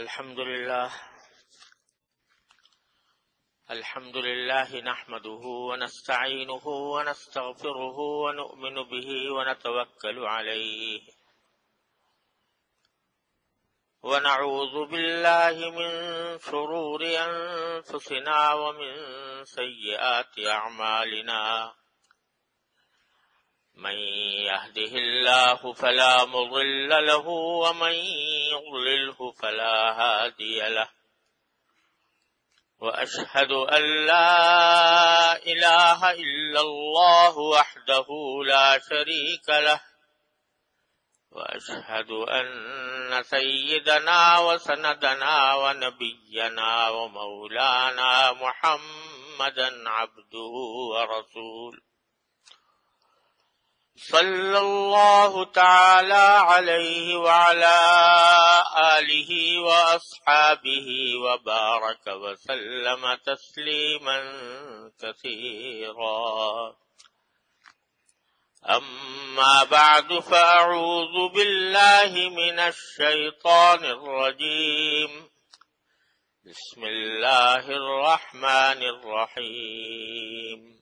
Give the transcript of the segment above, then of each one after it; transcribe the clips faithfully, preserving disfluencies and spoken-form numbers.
الحمد لله الحمد لله نحمده ونستعينه ونستغفره ونؤمن به ونتوكل عليه ونعوذ بالله من شرور أنفسنا ومن سيئات أعمالنا من يهده الله فلا مضل له ومن يضلله فلا هادي له وأشهد أن لا إله إلا الله وحده لا شريك له وأشهد أن سيدنا وسندنا ونبينا ومولانا محمدا عبده ورسوله صلى الله تعالى عليه وعلى آله وأصحابه وبارك وسلم تسليما كثيرا أما بعد فأعوذ بالله من الشيطان الرجيم بسم الله الرحمن الرحيم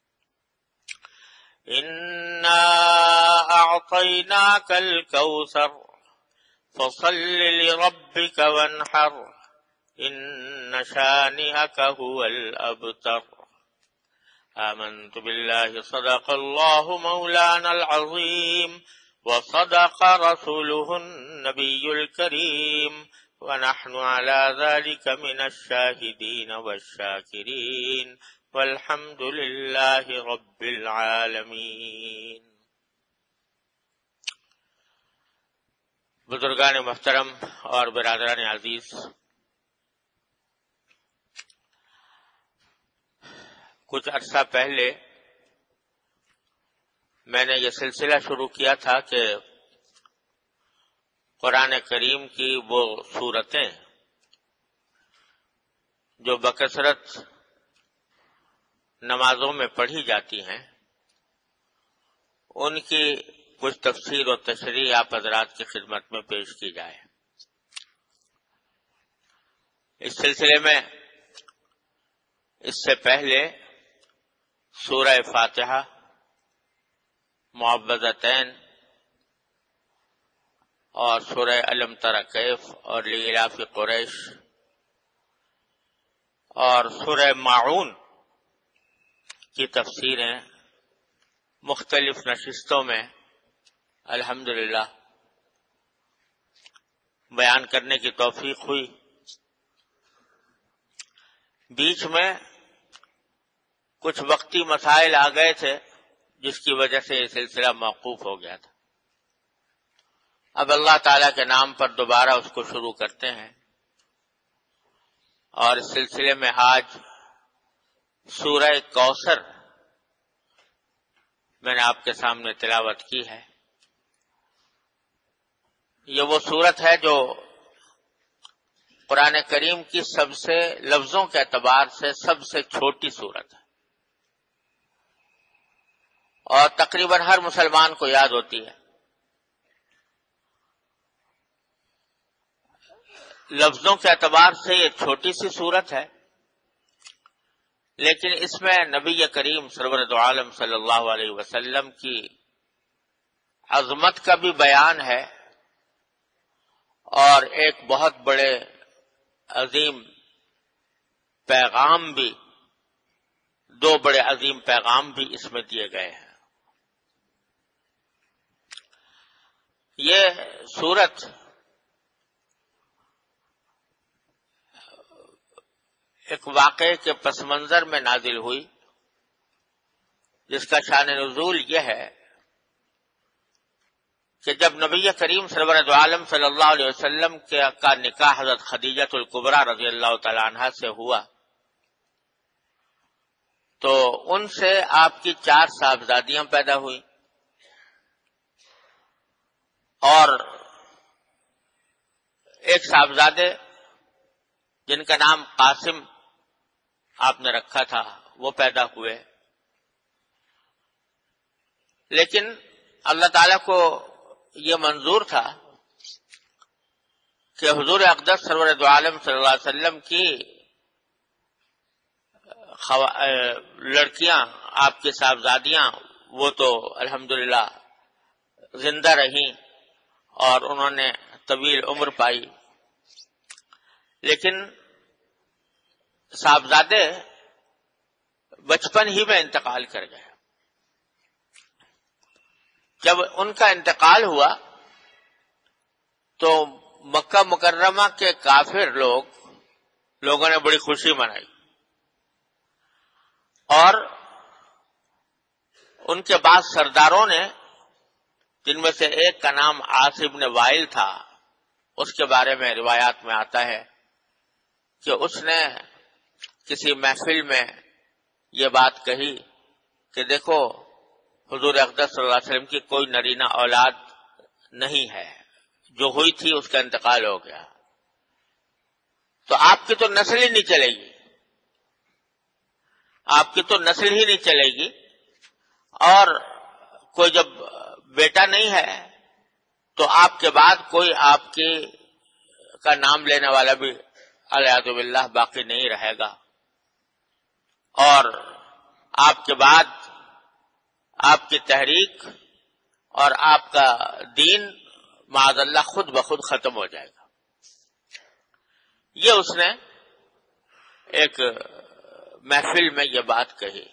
إنا أعطيناك الكوثر فصل لربك وانحر إن شانئك هو الأبتر آمنت بالله صدق الله مولانا العظيم وصدق رسوله النبي الكريم ونحن على ذلك من الشاهدين والشاكرين والحمد للہ رب العالمین۔ بزرگان محترم اور برادران عزیز، کچھ عرصہ پہلے میں نے یہ سلسلہ شروع کیا تھا کہ قرآن کریم کی وہ سورتیں جو بکثرت نمازوں میں پڑھی جاتی ہیں ان کی کچھ تفسیر و تشریح آپ حضرات کی خدمت میں پیش کی جائے۔ اس سلسلے میں اس سے پہلے سورہ فاتحہ، معوذتین اور سورہ الم تر کیف اور لإلاف قریش اور سورہ ماعون کی تفسیریں مختلف نشستوں میں الحمدللہ بیان کرنے کی توفیق ہوئی۔ بیچ میں کچھ وقتی مسائل آ گئے تھے جس کی وجہ سے یہ سلسلہ موقوف ہو گیا تھا۔ اب اللہ تعالی کے نام پر دوبارہ اس کو شروع کرتے ہیں، اور اس سلسلے میں آج سورہ کوثر میں نے آپ کے سامنے تلاوت کی ہے۔ یہ وہ سورت ہے جو قرآن کریم کی سب سے لفظوں کے اعتبار سے سب سے چھوٹی سورت ہے، اور تقریباً ہر مسلمان کو یاد ہوتی ہے۔ لفظوں کے اعتبار سے یہ چھوٹی سی سورت ہے، لیکن اس میں نبی کریم سرورت عالم صلی اللہ علیہ وسلم کی عظمت کا بھی بیان ہے، اور ایک بہت بڑے عظیم پیغام بھی، دو بڑے عظیم پیغام بھی اس میں دیے گئے ہیں۔ یہ سورت ایک واقعے کے پس منظر میں نازل ہوئی، جس کا شان نزول یہ ہے کہ جب نبی کریم سرورت عالم صلی اللہ علیہ وسلم کا نکاح حضرت خدیجہ الکبریٰ رضی اللہ تعالی عنہا سے ہوا تو ان سے آپ کی چار صاحبزادیاں پیدا ہوئی، اور ایک صاحبزادے جن کا نام قاسم آپ نے رکھا تھا وہ پیدا ہوئے۔ لیکن اللہ تعالیٰ کو یہ منظور تھا کہ حضور اقدس سرور دو عالم صلی اللہ علیہ وسلم کی خوا... لڑکیاں آپ کی صاحبزادیاں وہ تو الحمدللہ زندہ رہیں اور انہوں نے طویل عمر پائی، لیکن صاحبزادے بچپن ہی میں انتقال کر گئے۔ جب ان کا انتقال ہوا تو مکہ مکرمہ کے کافر لوگ لوگوں نے بڑی خوشی منائی، اور ان کے بعد سرداروں نے، جن میں سے ایک کا نام عاص بن وائل تھا، اس کے بارے میں روایات میں آتا ہے کہ اس نے کسی محفل میں یہ بات کہی کہ دیکھو حضور اقدس صلی اللہ علیہ وسلم کی کوئی نرینہ اولاد نہیں ہے، جو ہوئی تھی اس کا انتقال ہو گیا، تو آپ کی تو نسل ہی نہیں چلے گی، آپ کی تو نسل ہی نہیں چلے گی، اور کوئی جب بیٹا نہیں ہے تو آپ کے بعد کوئی آپ کی کا نام لینے والا بھی الیاذ باللہ باقی نہیں رہے گا، اور آپ کے بعد آپ کی تحریک اور آپ کا دین معاذ اللہ خود بخود ختم ہو جائے گا۔ یہ اس نے ایک محفل میں یہ بات کہی،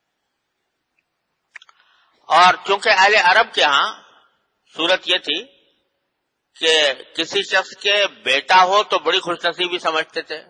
اور چونکہ اہل عرب کے ہاں صورت یہ تھی کہ کسی شخص کے بیٹا ہو تو بڑی خوش نصیبی سمجھتے تھے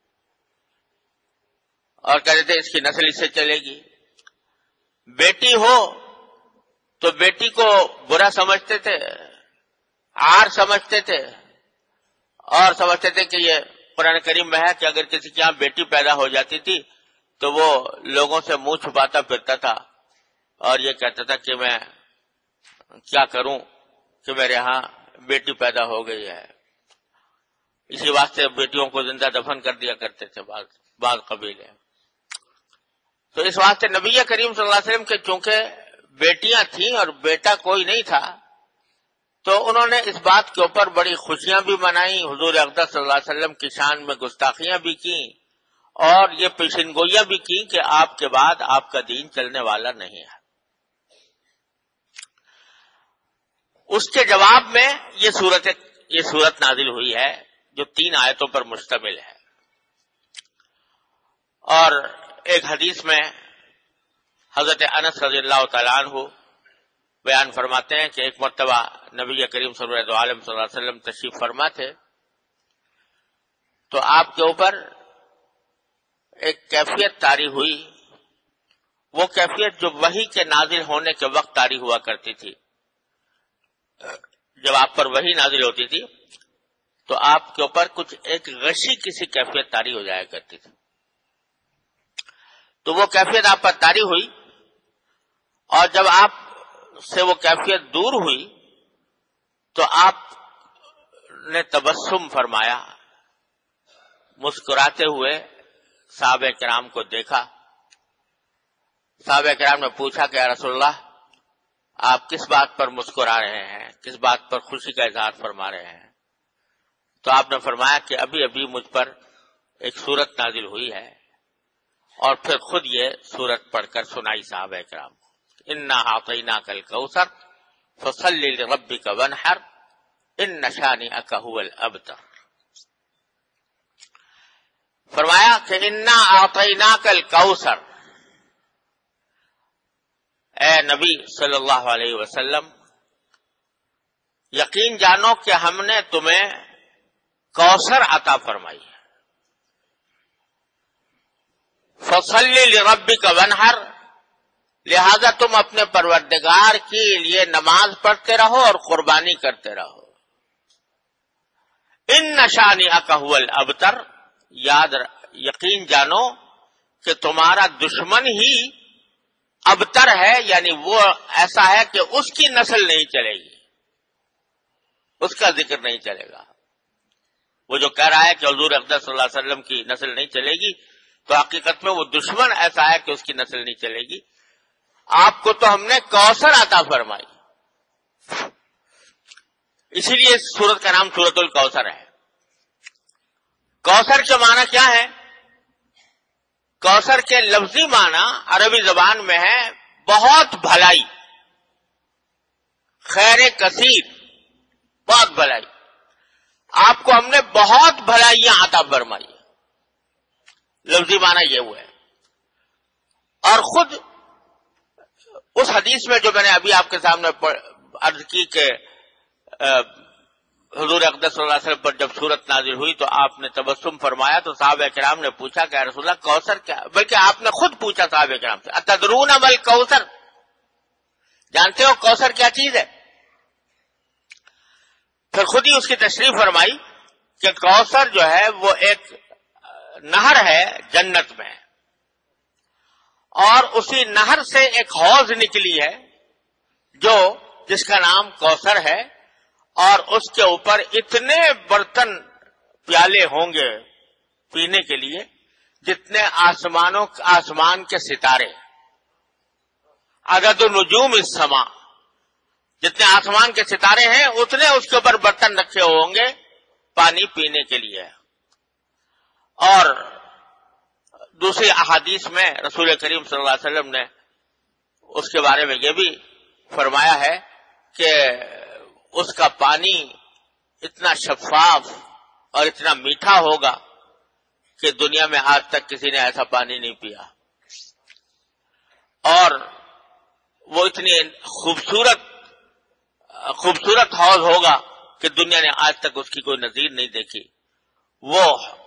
اور کہتے تھے اس کی نسل اس سے چلے گی، بیٹی ہو تو بیٹی کو برا سمجھتے تھے، عار سمجھتے تھے، اور سمجھتے تھے کہ یہ قرآن کریم میں ہے کہ اگر کسی کے یہاں بیٹی پیدا ہو جاتی تھی تو وہ لوگوں سے منہ چھپاتا پھرتا تھا اور یہ کہتا تھا کہ میں کیا کروں کہ میرے ہاں بیٹی پیدا ہو گئی ہے، اسی واسطے بیٹیوں کو زندہ دفن کر دیا کرتے تھے بعض بعض قبیلے۔ تو اس واسطے نبی کریم صلی اللہ علیہ وسلم کے چونکہ بیٹیاں تھیں اور بیٹا کوئی نہیں تھا، تو انہوں نے اس بات کے اوپر بڑی خوشیاں بھی منائیں، حضور اقدس صلی اللہ علیہ وسلم کی شان میں گستاخیاں بھی کی، اور یہ پیشن گوئیاں بھی کی کہ آپ کے بعد آپ کا دین چلنے والا نہیں ہے۔ اس کے جواب میں یہ صورت یہ صورت نازل ہوئی ہے جو تین آیتوں پر مشتمل ہے، اور ایک حدیث میں حضرت انس رضی اللہ تعالیٰ عنہ بیان فرماتے ہیں کہ ایک مرتبہ نبی کریم صلی اللہ علیہ وسلم تشریف فرما تھے، تو آپ کے اوپر ایک کیفیت طاری ہوئی، وہ کیفیت جو وحی کے نازل ہونے کے وقت طاری ہوا کرتی تھی۔ جب آپ پر وحی نازل ہوتی تھی تو آپ کے اوپر کچھ ایک غشی کسی کیفیت طاری ہو جایا کرتی تھی، تو وہ کیفیت آپ پر طاری ہوئی، اور جب آپ سے وہ کیفیت دور ہوئی تو آپ نے تبسم فرمایا، مسکراتے ہوئے صحابہ کرام کو دیکھا۔ صحابہ کرام نے پوچھا کہ یا رسول اللہ آپ کس بات پر مسکرا رہے ہیں، کس بات پر خوشی کا اظہار فرما رہے ہیں؟ تو آپ نے فرمایا کہ ابھی ابھی مجھ پر ایک سورت نازل ہوئی ہے، اور پھر خود یہ سورت پڑھ کر سنائی صحابہ کرام کو، انا اعطیناک الکوثر فصل لربک وانحر ان شانئک هو الابتر۔ فرمایا کہ انا اعطیناک الکوثر، اے نبی صلی اللہ علیہ وسلم یقین جانو کہ ہم نے تمہیں کوثر عطا فرمائی ہے، فصل لربک وانحر، لہذا تم اپنے پروردگار کے لیے نماز پڑھتے رہو اور قربانی کرتے رہو۔ ان شانئک هو الابتر، یاد یقین جانو کہ تمہارا دشمن ہی ابتر ہے، یعنی وہ ایسا ہے کہ اس کی نسل نہیں چلے گی، اس کا ذکر نہیں چلے گا۔ وہ جو کہہ رہا ہے کہ حضور اقدس صلی اللہ علیہ وسلم کی نسل نہیں چلے گی، تو حقیقت میں وہ دشمن ایسا ہے کہ اس کی نسل نہیں چلے گی۔ آپ کو تو ہم نے کوثر عطا فرمائی، اسی لیے اس سورت کا نام سورت الکوثر ہے۔ کوثر کے معنی کیا ہے؟ کوثر کے لفظی معنی عربی زبان میں ہے بہت بھلائی، خیر کثیر، بہت بھلائی. آپ کو ہم نے بہت بھلائیاں عطا فرمائی. لفظی معنی یہ ہوا ہے. اور خود اس حدیث میں جو میں نے ابھی آپ کے سامنے عرض کی کہ حضور اقدس صلی اللہ علیہ وسلم پر جب سورت نازل ہوئی تو آپ نے تبسم فرمایا تو صحابہ کرام نے پوچھا کہ رسول اللہ کوثر کیا، بلکہ آپ نے خود پوچھا صحابہ کرام سے، اتدرون مل کوثر، جانتے ہو کوثر کیا چیز ہے؟ پھر خود ہی اس کی تشریح فرمائی کہ کوثر جو ہے وہ ایک نہر ہے جنت میں، اور اسی نہر سے ایک حوض نکلی ہے جو جس کا نام کوثر ہے، اور اس کے اوپر اتنے برتن پیالے ہوں گے پینے کے لیے جتنے آسمانوں آسمان کے ستارے، عدد نجوم السماء، جتنے آسمان کے ستارے ہیں اتنے اس کے اوپر برتن رکھے ہوں گے پانی پینے کے لیے. اور دوسری احادیث میں رسول کریم صلی اللہ علیہ وسلم نے اس کے بارے میں یہ بھی فرمایا ہے کہ اس کا پانی اتنا شفاف اور اتنا میٹھا ہوگا کہ دنیا میں آج تک کسی نے ایسا پانی نہیں پیا، اور وہ اتنی خوبصورت خوبصورت حوض ہوگا کہ دنیا نے آج تک اس کی کوئی نظیر نہیں دیکھی. وہ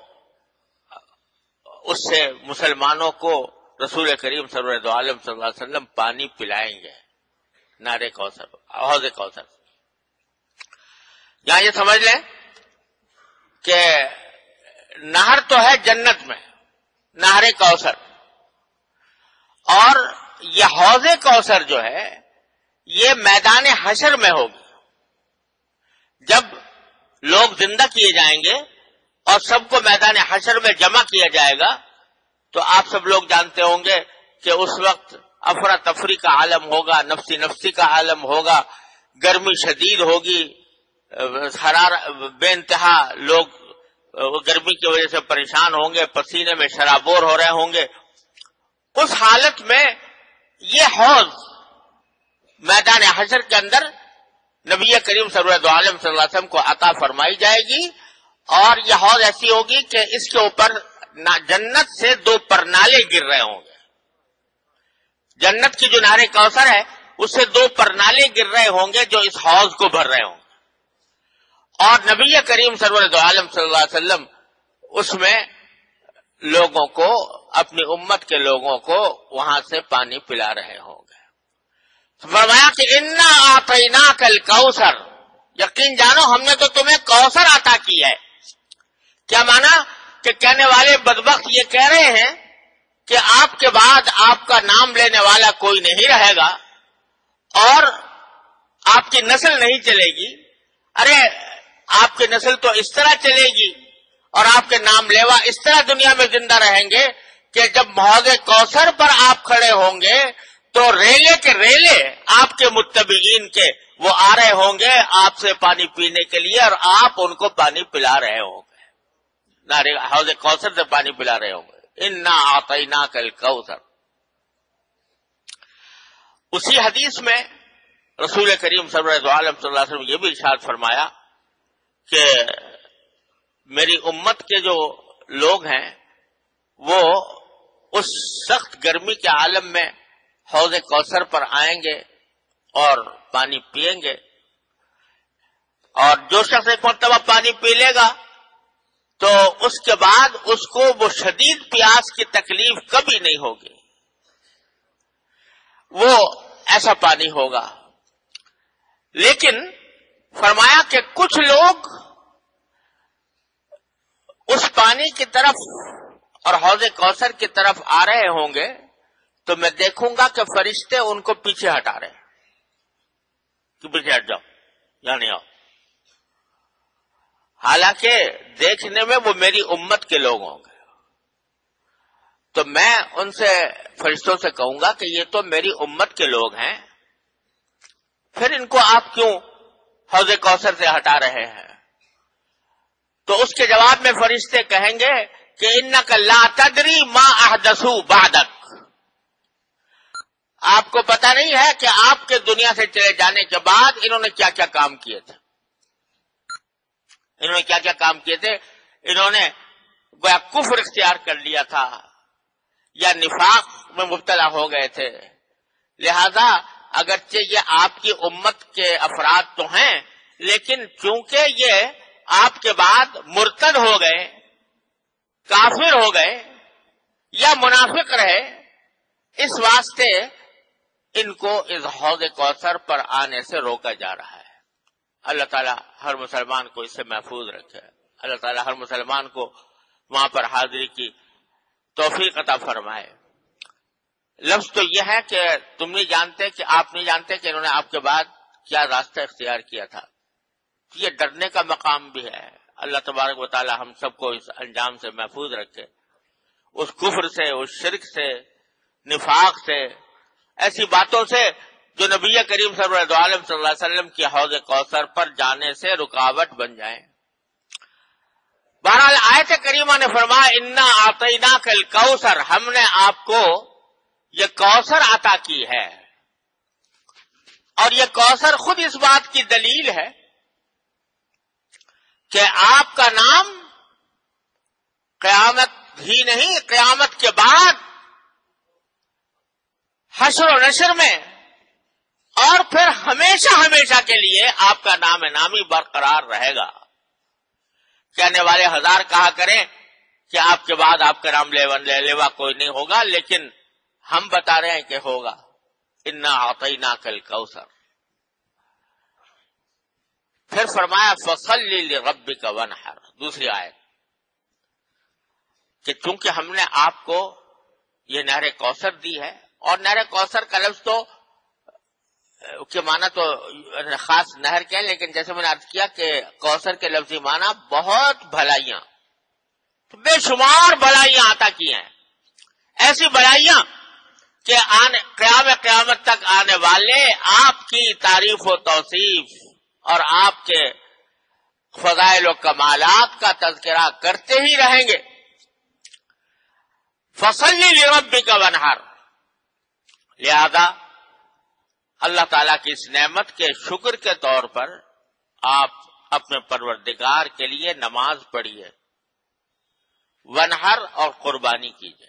اس سے مسلمانوں کو رسول کریم صلی اللہ علیہ وسلم پانی پلائیں گے نہر کوثر، حوض کوثر. یہاں یہ سمجھ لیں کہ نہر تو ہے جنت میں، نہر کوثر، اور یہ حوض کوثر جو ہے یہ میدان حشر میں ہوگی. جب لوگ زندہ کیے جائیں گے اور سب کو میدان حشر میں جمع کیا جائے گا تو آپ سب لوگ جانتے ہوں گے کہ اس وقت افراتفری کا عالم ہوگا، نفسی نفسی کا عالم ہوگا، گرمی شدید ہوگی، حرارت بے انتہا، لوگ گرمی کی وجہ سے پریشان ہوں گے، پسینے میں شرابور ہو رہے ہوں گے. اس حالت میں یہ حوض میدان حشر کے اندر نبی کریم صلی اللہ علیہ وسلم کو عطا فرمائی جائے گی، اور یہ حوض ایسی ہوگی کہ اس کے اوپر جنت سے دو پرنالے گر رہے ہوں گے. جنت کی جو نہر کوثر ہے اس سے دو پرنالے گر رہے ہوں گے جو اس حوض کو بھر رہے ہوں گے، اور نبی کریم صلی اللہ علیہ وسلم اس میں لوگوں کو، اپنی امت کے لوگوں کو وہاں سے پانی پلا رہے ہوں گے. فرمایا کہ انا اعطیناک الکوثر، یقین جانو ہم نے تو تمہیں کوثر عطا کی ہے. کیا مانا کہ کہنے والے بدبخت یہ کہہ رہے ہیں کہ آپ کے بعد آپ کا نام لینے والا کوئی نہیں رہے گا اور آپ کی نسل نہیں چلے گی. ارے آپ کی نسل تو اس طرح چلے گی اور آپ کے نام لیوا اس طرح دنیا میں زندہ رہیں گے کہ جب حوض کوثر پر آپ کھڑے ہوں گے تو ریلے کے ریلے آپ کے متبعین کے وہ آ رہے ہوں گے آپ سے پانی پینے کے لیے، اور آپ ان کو پانی پلا رہے ہوں گے، حوض کوثر سے پانی پلا رہے ہوں گے. انا اعطیناک الکوثر. اسی حدیث میں رسول کریم صلی اللہ علیہ وسلم یہ بھی ارشاد فرمایا کہ میری امت کے جو لوگ ہیں وہ اس سخت گرمی کے عالم میں حوض کوثر پر آئیں گے اور پانی پئیں گے، اور جو شخص ایک مرتبہ پانی پی لے گا تو اس کے بعد اس کو وہ شدید پیاس کی تکلیف کبھی نہیں ہوگی، وہ ایسا پانی ہوگا. لیکن فرمایا کہ کچھ لوگ اس پانی کی طرف اور حوض کوثر کی طرف آ رہے ہوں گے تو میں دیکھوں گا کہ فرشتے ان کو پیچھے ہٹا رہے ہیں کہ پیچھے ہٹ جاؤ، یہاں نہیں آؤ. حالانکہ دیکھنے میں وہ میری امت کے لوگ ہوں گے، تو میں ان سے فرشتوں سے کہوں گا کہ یہ تو میری امت کے لوگ ہیں، پھر ان کو آپ کیوں حوض کوثر سے ہٹا رہے ہیں؟ تو اس کے جواب میں فرشتے کہیں گے کہ انک لا تدری ما احدثوا بعدک، آپ کو پتہ نہیں ہے کہ آپ کے دنیا سے چلے جانے کے بعد انہوں نے کیا کیا کام کیے تھے. انہوں نے کیا کیا کام کیے تھے انہوں نے گویا کفر اختیار کر لیا تھا یا نفاق میں مبتلا ہو گئے تھے. لہذا اگرچہ یہ آپ کی امت کے افراد تو ہیں، لیکن چونکہ یہ آپ کے بعد مرتد ہو گئے، کافر ہو گئے یا منافق رہے، اس واسطے ان کو اس حوض کوثر پر آنے سے روکا جا رہا ہے. اللہ تعالیٰ ہر مسلمان کو اس سے محفوظ رکھے. اللہ تعالیٰ ہر مسلمان کو وہاں پر حاضری کی توفیق عطا فرمائے. لفظ تو یہ ہے کہ تم نہیں جانتے، کہ آپ نہیں جانتے کہ انہوں نے آپ کے بعد کیا راستہ اختیار کیا تھا. یہ ڈرنے کا مقام بھی ہے. اللہ تبارک و تعالی ہم سب کو اس انجام سے محفوظ رکھے، اس کفر سے، اس شرک سے، نفاق سے، ایسی باتوں سے جو نبی کریم صلی اللہ علیہ وسلم کی حوض کوثر پر جانے سے رکاوٹ بن جائیں. بہرحال آیت کریمہ نے فرمایا انا اعطیناک الکوثر، ہم نے آپ کو یہ کوثر عطا کی ہے. اور یہ کوثر خود اس بات کی دلیل ہے کہ آپ کا نام قیامت ہی نہیں، قیامت کے بعد حشر و نشر میں اور پھر ہمیشہ ہمیشہ کے لیے آپ کا نام نامی برقرار رہے گا. کہنے والے ہزار کہا کریں کہ آپ کے بعد آپ کا نام لیوا کوئی نہیں ہوگا، لیکن ہم بتا رہے ہیں کہ ہوگا. انا اعطیناک الکوثر. پھر فرمایا فصلی لربک وانحر، دوسری آیت، کہ چونکہ ہم نے آپ کو یہ نہر کوثر دی ہے، اور نہر کوثر کا لفظ تو کے معنی تو خاص نہر کے ہیں، لیکن جیسے میں نے عرض کیا کہ کوثر کے لفظی معنی بہت بھلائیاں، بے شمار بھلائیاں عطا کی ہیں. ایسی بھلائیاں کہ آنے قیام قیامت تک آنے والے آپ کی تعریف و توصیف اور آپ کے فضائل و کمالات کا تذکرہ کرتے ہی رہیں گے. فصلی لربک وانحر، لہذا اللہ تعالیٰ کی اس نعمت کے شکر کے طور پر آپ اپنے پروردگار کے لیے نماز پڑھیے، وانحر اور قربانی کیجیے.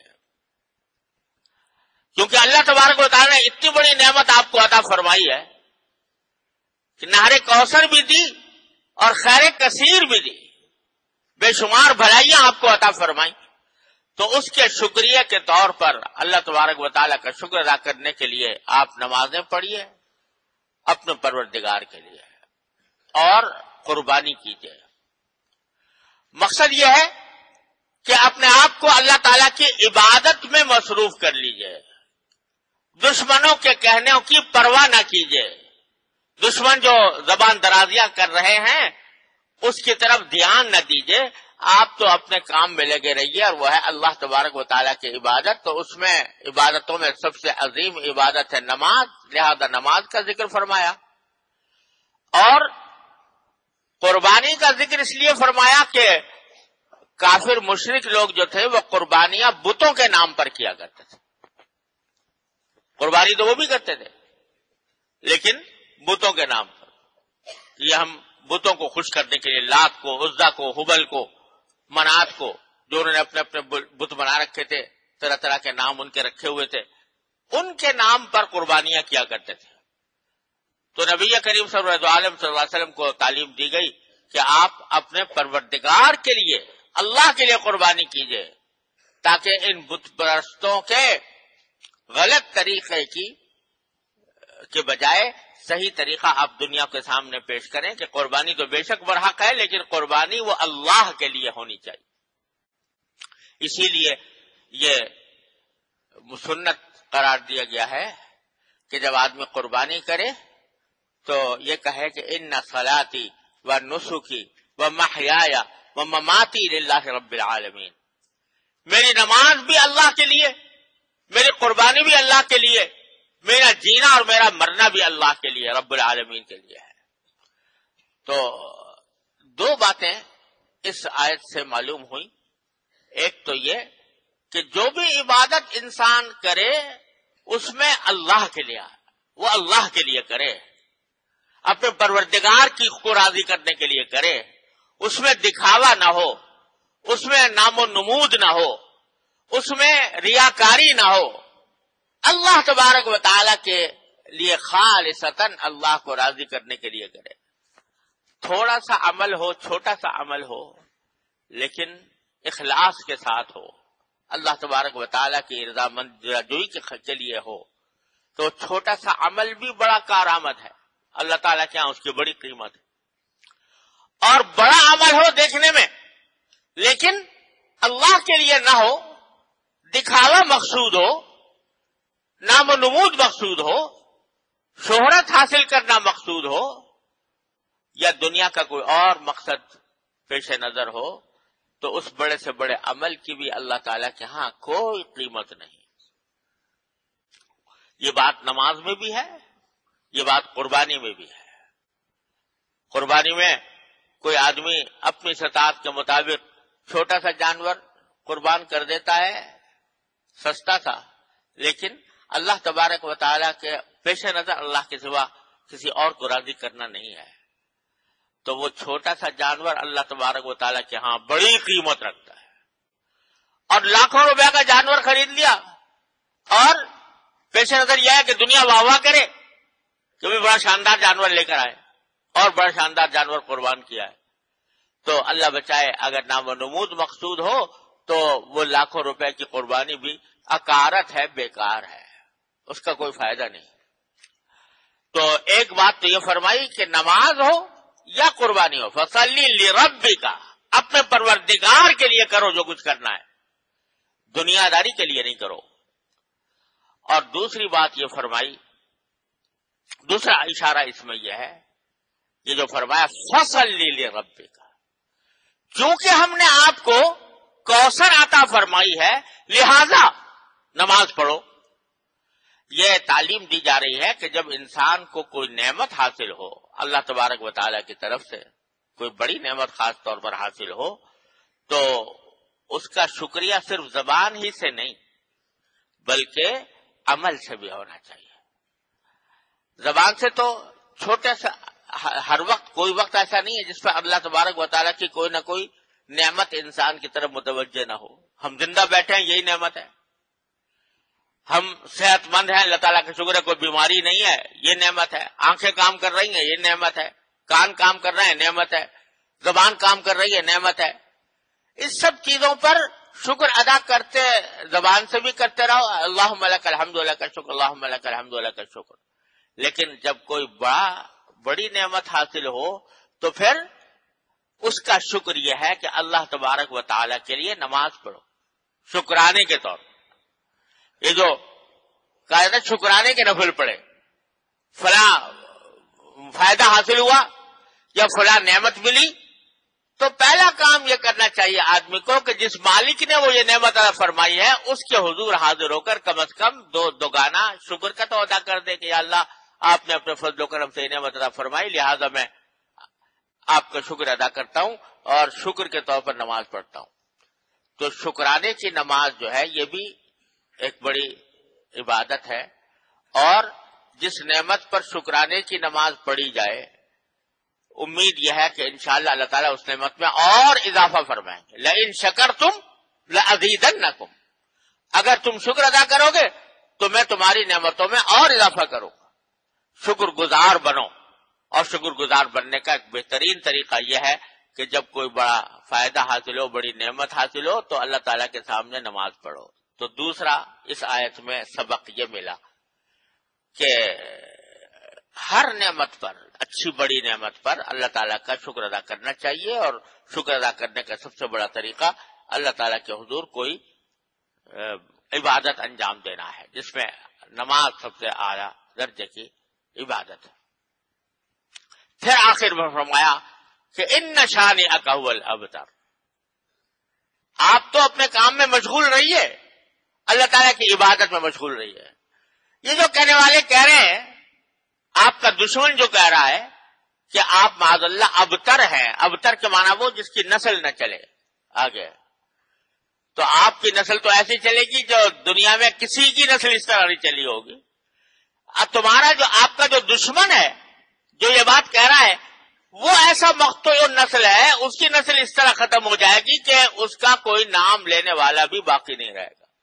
کیونکہ اللہ تبارک و تعالیٰ نے اتنی بڑی نعمت آپ کو عطا فرمائی ہے کہ نہر کوثر بھی دی اور خیر کثیر بھی دی، بے شمار بھلائیاں آپ کو عطا فرمائی. تو اس کے شکریہ کے طور پر اللہ تبارک و تعالیٰ کا شکر ادا کرنے کے لیے آپ نمازیں پڑھیے اپنے پروردگار کے لیے اور قربانی کیجیے. مقصد یہ ہے کہ اپنے آپ کو اللہ تعالیٰ کی عبادت میں مصروف کر لیجیے. دشمنوں کے کہنوں کی پرواہ نہ کیجیے. دشمن جو زبان درازیاں کر رہے ہیں اس کی طرف دھیان نہ دیجیے. آپ تو اپنے کام میں لگے رہیے، اور وہ ہے اللہ تبارک و تعالیٰ کی عبادت. تو اس میں عبادتوں میں سب سے عظیم عبادت ہے نماز، لہذا نماز کا ذکر فرمایا. اور قربانی کا ذکر اس لیے فرمایا کہ کافر مشرک لوگ جو تھے وہ قربانیاں بتوں کے نام پر کیا کرتے تھے. قربانی تو وہ بھی کرتے تھے لیکن بتوں کے نام پر. یہ ہم بتوں کو خوش کرنے کے لیے لات کو، عزا کو، حبل کو، منات کو، جو انہوں نے اپنے اپنے بت بنا رکھے تھے، طرح طرح کے نام ان کے رکھے ہوئے تھے، ان کے نام پر قربانیاں کیا کرتے تھے. تو نبی کریم صلی اللہ علیہ وسلم کو تعلیم دی گئی کہ آپ اپنے پروردگار کے لیے، اللہ کے لیے قربانی کیجیے، تاکہ ان بت پرستوں کے غلط طریقے کی کے بجائے صحیح طریقہ آپ دنیا کے سامنے پیش کریں کہ قربانی تو بے شک برحق ہے، لیکن قربانی وہ اللہ کے لیے ہونی چاہیے. اسی لیے یہ سنت قرار دیا گیا ہے کہ جب آدمی قربانی کرے تو یہ کہے کہ ان صلاتی و نسکی و محیای و مماتی للہ رب العالمین، میری نماز بھی اللہ کے لیے، میری قربانی بھی اللہ کے لیے، میرا جینا اور میرا مرنا بھی اللہ کے لیے، رب العالمین کے لیے ہے. تو دو باتیں اس آیت سے معلوم ہوئی، ایک تو یہ کہ جو بھی عبادت انسان کرے اس میں اللہ کے لیے وہ اللہ کے لیے کرے، اپنے پروردگار کی کو راضی کرنے کے لیے کرے، اس میں دکھاوا نہ ہو، اس میں نام و نمود نہ ہو، اس میں ریاکاری نہ ہو، اللہ تبارک و تعالی کے لیے خالصتاً اللہ کو راضی کرنے کے لیے کرے۔ تھوڑا سا عمل ہو، چھوٹا سا عمل ہو، لیکن اخلاص کے ساتھ ہو، اللہ تبارک و تعالیٰ کی رضامند جوئی کے لیے ہو، تو چھوٹا سا عمل بھی بڑا کارآمد ہے، اللہ تعالیٰ کے ہاں اس کی بڑی قیمت ہے۔ اور بڑا عمل ہو دیکھنے میں، لیکن اللہ کے لیے نہ ہو، دکھاوا مقصود ہو، نام و نمود مقصود ہو، شہرت حاصل کرنا مقصود ہو، یا دنیا کا کوئی اور مقصد پیش نظر ہو، تو اس بڑے سے بڑے عمل کی بھی اللہ تعالیٰ کے ہاں کوئی قیمت نہیں۔ یہ بات نماز میں بھی ہے، یہ بات قربانی میں بھی ہے۔ قربانی میں کوئی آدمی اپنی استطاعت کے مطابق چھوٹا سا جانور قربان کر دیتا ہے، سستا سا، لیکن اللہ تبارک و تعالیٰ کے پیش نظر اللہ کے سوا کسی اور کو راضی کرنا نہیں ہے، تو وہ چھوٹا سا جانور اللہ تبارک و تعالیٰ کے ہاں بڑی قیمت رکھتا ہے۔ اور لاکھوں روپے کا جانور خرید لیا اور پیش نظر یہ ہے کہ دنیا واہ واہ کرے کہ بھی بڑا شاندار جانور لے کر آئے اور بڑا شاندار جانور قربان کیا ہے، تو اللہ بچائے اگر نام و نمود مقصود ہو تو وہ لاکھوں روپے کی قربانی بھی اکارت ہے، بیکار ہے، اس کا کوئی فائدہ نہیں۔ تو ایک بات تو یہ فرمائی کہ نماز ہو یا قربانی ہو، فصلی لربک، اپنے پروردگار کے لیے کرو جو کچھ کرنا ہے، دنیا داری کے لیے نہیں کرو۔ اور دوسری بات یہ فرمائی، دوسرا اشارہ اس میں یہ ہے، یہ جو فرمایا فصلی لربک، چونکہ ہم نے آپ کو کوثر عطا فرمائی ہے لہذا نماز پڑھو۔ یہ تعلیم دی جا رہی ہے کہ جب انسان کو کوئی نعمت حاصل ہو اللہ تبارک و تعالیٰ کی طرف سے، کوئی بڑی نعمت خاص طور پر حاصل ہو، تو اس کا شکریہ صرف زبان ہی سے نہیں بلکہ عمل سے بھی ہونا چاہیے۔ زبان سے تو چھوٹے سا ہر وقت، کوئی وقت ایسا نہیں ہے جس پر اللہ تبارک و تعالیٰ کی کوئی نہ کوئی نعمت انسان کی طرف متوجہ نہ ہو۔ ہم زندہ بیٹھے ہیں، یہی نعمت ہے۔ ہم صحت مند ہیں، اللہ تعالیٰ کا شکر ہے، کوئی بیماری نہیں ہے، یہ نعمت ہے۔ آنکھیں کام کر رہی ہیں، یہ نعمت ہے۔ کان کام کر رہے ہیں، نعمت ہے۔ زبان کام کر رہی ہے، نعمت ہے۔ اس سب چیزوں پر شکر ادا کرتے، زبان سے بھی کرتے رہو، اللہم لک الحمد لک الشکر، اللہم لک الحمد لک الشکر۔ لیکن جب کوئی بڑا بڑی نعمت حاصل ہو تو پھر اس کا شکر یہ ہے کہ اللہ تبارک و تعالیٰ کے لیے نماز پڑھو، شکرانے کے طور پر۔ یہ جو قاعدہ شکرانے کے نفل پڑے، فلاں فائدہ حاصل ہوا یا فلاں نعمت ملی، تو پہلا کام یہ کرنا چاہیے آدمی کو کہ جس مالک نے وہ یہ نعمت عطا فرمائی ہے اس کے حضور حاضر ہو کر کم از کم دو دوگانا شکر کا تو ادا کر دے کہ یا اللہ آپ نے اپنے فضل و کرم سے یہ نعمت عطا فرمائی، لہذا میں آپ کا شکر ادا کرتا ہوں اور شکر کے طور پر نماز پڑھتا ہوں۔ تو شکرانے کی نماز جو ہے یہ بھی ایک بڑی عبادت ہے، اور جس نعمت پر شکرانے کی نماز پڑھی جائے امید یہ ہے کہ انشاءاللہ اللہ تعالیٰ اس نعمت میں اور اضافہ فرمائیں گے۔ لئن شکرتم لأزیدنکم، اگر تم شکر ادا کرو گے تو میں تمہاری نعمتوں میں اور اضافہ کروں گا۔ شکر گزار بنو، اور شکر گزار بننے کا ایک بہترین طریقہ یہ ہے کہ جب کوئی بڑا فائدہ حاصل ہو، بڑی نعمت حاصل ہو، تو اللہ تعالیٰ کے سامنے نماز پڑھو۔ تو دوسرا اس آیت میں سبق یہ ملا کہ ہر نعمت پر، اچھی بڑی نعمت پر اللہ تعالیٰ کا شکر ادا کرنا چاہیے، اور شکر ادا کرنے کا سب سے بڑا طریقہ اللہ تعالیٰ کے حضور کوئی عبادت انجام دینا ہے، جس میں نماز سب سے اعلیٰ درجے کی عبادت ہے۔ پھر آخر میں فرمایا کہ ان شانئک ھو الابتر، آپ تو اپنے کام میں مشغول رہیے، اللہ تعالیٰ کی عبادت میں مشغول رہیے۔ یہ جو کہنے والے کہہ رہے ہیں، آپ کا دشمن جو کہہ رہا ہے کہ آپ معاذ اللہ ابتر ہیں. ابتر کے معنی وہ جس کی نسل نہ چلے آگے. تو آپ کی نسل تو ایسی چلے گی جو دنیا میں کسی کی نسل اس طرح نہیں چلی ہوگی. اب تمہارا جو آپ کا جو دشمن ہے جو یہ بات کہہ رہا ہے وہ ایسا مقتول نسل ہے, اس کی نسل اس طرح ختم ہو جائے گی کہ اس کا کوئی نام لینے والا بھی باقی نہیں رہے گا.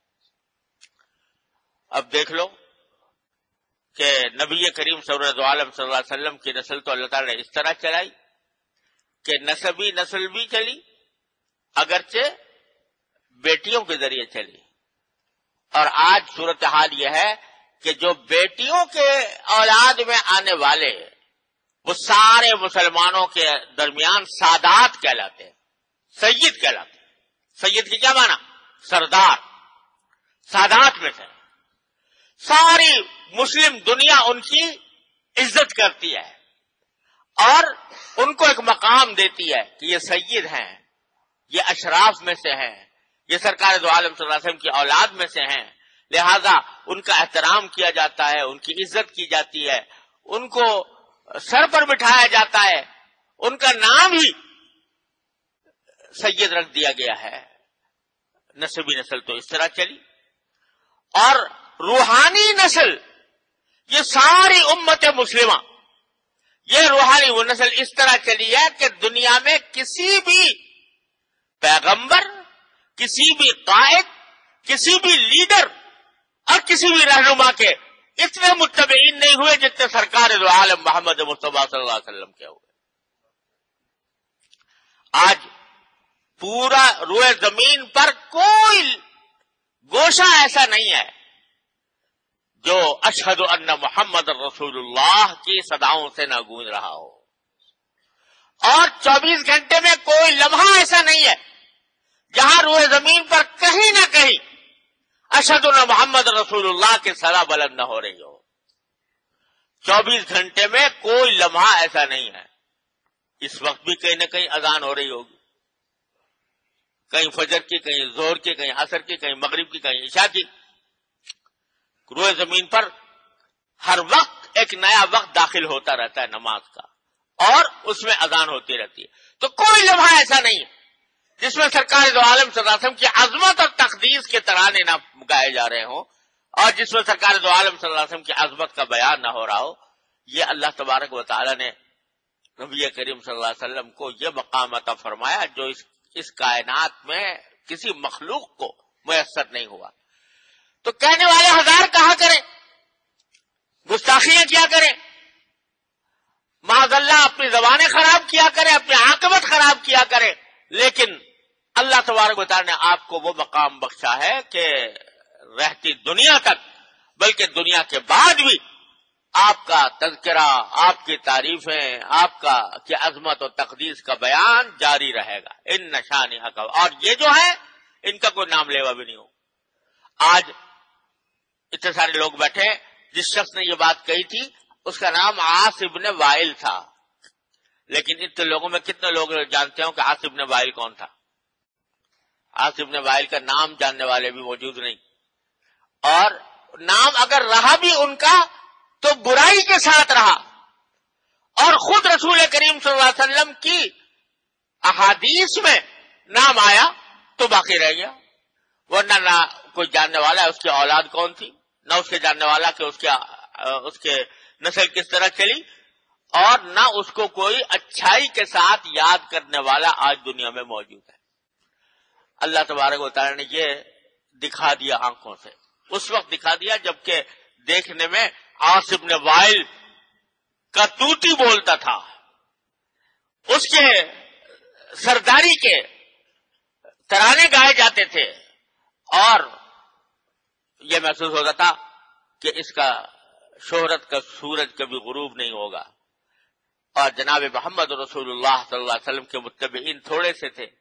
اب دیکھ لو کہ نبی کریم صلی اللہ علیہ وسلم کی نسل تو اللہ تعالی نے اس طرح چلائی کہ نسبی نسل بھی چلی, اگرچہ بیٹیوں کے ذریعے چلی. اور آج صورتحال یہ ہے کہ جو بیٹیوں کے اولاد میں آنے والے وہ سارے مسلمانوں کے درمیان سادات کہلاتے ہیں, سید کہلاتے ہیں. سید کی کیا معنی؟ سردار. سادات میں سے ساری مسلم دنیا ان کی عزت کرتی ہے اور ان کو ایک مقام دیتی ہے کہ یہ سید ہیں, یہ اشراف میں سے ہیں, یہ سرکار دو عالم صلی اللہ علیہ وسلم کی اولاد میں سے ہیں, لہذا ان کا احترام کیا جاتا ہے, ان کی عزت کی جاتی ہے, ان کو سر پر بٹھایا جاتا ہے, ان کا نام ہی سید رکھ دیا گیا ہے. نسبی نسل تو اس طرح چلی. اور روحانی نسل یہ ساری امت مسلمہ, یہ روحانی وہ نسل اس طرح چلی ہے کہ دنیا میں کسی بھی پیغمبر, کسی بھی قائد, کسی بھی لیڈر اور کسی بھی رہنما کے اتنے متبعین نہیں ہوئے جتنے سرکار دو عالم محمد مصطفیٰ صلی اللہ علیہ وسلم کے ہوئے. آج پورا روئے زمین پر کوئی گوشہ ایسا نہیں ہے جو اشہد ان محمد رسول اللہ کی صداؤں سے نہ گونج رہا ہو, اور چوبیس گھنٹے میں کوئی لمحہ ایسا نہیں ہے جہاں روئے زمین پر کہیں نہ کہیں اشہد ان محمد رسول اللہ کی صدا بلند نہ ہو رہی ہو. چوبیس گھنٹے میں کوئی لمحہ ایسا نہیں ہے. اس وقت بھی کہیں نہ کہیں اذان ہو رہی ہوگی, کہیں فجر کی, کہیں ظہر کی, کہیں عصر کی, کہیں مغرب کی, کہیں عشاء کی. روئے زمین پر ہر وقت ایک نیا وقت داخل ہوتا رہتا ہے نماز کا, اور اس میں اذان ہوتی رہتی ہے. تو کوئی لمحہ ایسا نہیں ہے جس میں سرکار دو عالم صلی اللہ علیہ وسلم کی عظمت اور تقدیس کے ترانے نہ گائے جا رہے ہوں, اور جس میں سرکار دو عالم صلی اللہ علیہ وسلم کی عظمت کا بیان نہ ہو رہا ہو. یہ اللہ تبارک و تعالی نے نبی کریم صلی اللہ علیہ وسلم کو یہ مقام عطا فرمایا جو اس, اس کائنات میں کسی مخلوق کو میسر نہیں ہوا. تو کہنے والے ہزار کہا کریں, گستاخیاں کیا کریں, معاذ اللہ اپنی زبانیں خراب کیا کریں, اپنی عاقبت خراب کیا کریں, لیکن اللہ تبارک و تعالی نے آپ کو وہ مقام بخشا ہے کہ رہتی دنیا تک, بلکہ دنیا کے بعد بھی آپ کا تذکرہ, آپ کی تعریفیں, آپ کا کہ عظمت و تقدیس کا بیان جاری رہے گا. ان نشانی حق, اور یہ جو ہے ان کا کوئی نام لیوا بھی نہیں ہو. آج اتنے سارے لوگ بیٹھے, جس شخص نے یہ بات کہی تھی اس کا نام عاص ابن وائل تھا, لیکن اتنے لوگوں میں کتنے لوگ جانتے ہوں کہ عاص ابن وائل کون تھا؟ عاص ابن وائل کا نام جاننے والے بھی موجود نہیں, اور نام اگر رہا بھی ان کا تو برائی کے ساتھ رہا, اور خود رسول کریم صلی اللہ علیہ وسلم کی احادیث میں نام آیا تو باقی رہ گیا, ورنہ نہ کوئی جاننے والا ہے اس کی اولاد کون تھی, نہ اس کے جاننے والا کہ اس کے اس کے نسل کس طرح چلی, اور نہ اس کو کوئی اچھائی کے ساتھ یاد کرنے والا آج دنیا میں موجود ہے. اللہ تبارک و تعالی نے یہ دکھا دیا آنکھوں سے, اس وقت دکھا دیا جبکہ دیکھنے میں عاص ابن وائل کا توتی بولتا تھا, اس کے سرداری کے ترانے گائے جاتے تھے, اور یہ محسوس ہوتا تھا کہ اس کا شہرت کا سورج کبھی غروب نہیں ہوگا. اور جناب محمد رسول اللہ صلی اللہ علیہ وسلم کے متبعین تھوڑے سے تھے,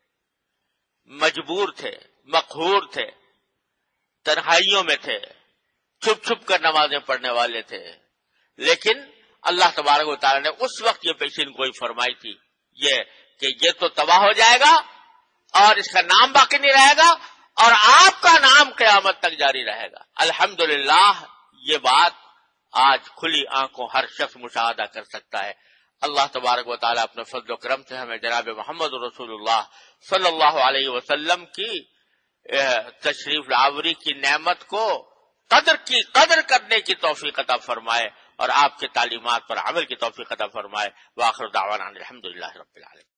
مجبور تھے, مقہور تھے, تنہائیوں میں تھے, چھپ چھپ کر نمازیں پڑھنے والے تھے, لیکن اللہ تبارک و تعالی نے اس وقت یہ پیشین گوئی فرمائی تھی یہ کہ یہ تو تباہ ہو جائے گا اور اس کا نام باقی نہیں رہے گا, اور آپ کا نام قیامت تک جاری رہے گا. الحمدللہ یہ بات آج کھلی آنکھوں ہر شخص مشاہدہ کر سکتا ہے. اللہ تبارک و تعالیٰ اپنے فضل و کرم سے ہمیں جناب محمد رسول اللہ صلی اللہ علیہ وسلم کی تشریف لاوری کی نعمت کو قدر کی قدر کرنے کی توفیق عطا فرمائے اور آپ کے تعلیمات پر عمل کی توفیق عطا فرمائے۔ وآخر دعوانا الحمدللہ رب العالمین۔